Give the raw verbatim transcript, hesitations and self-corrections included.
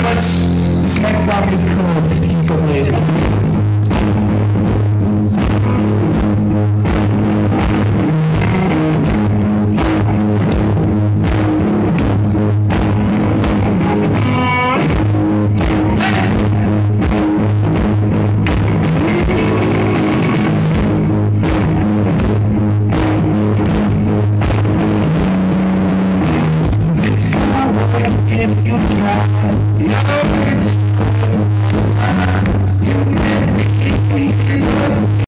much. This next song is called Keep Away.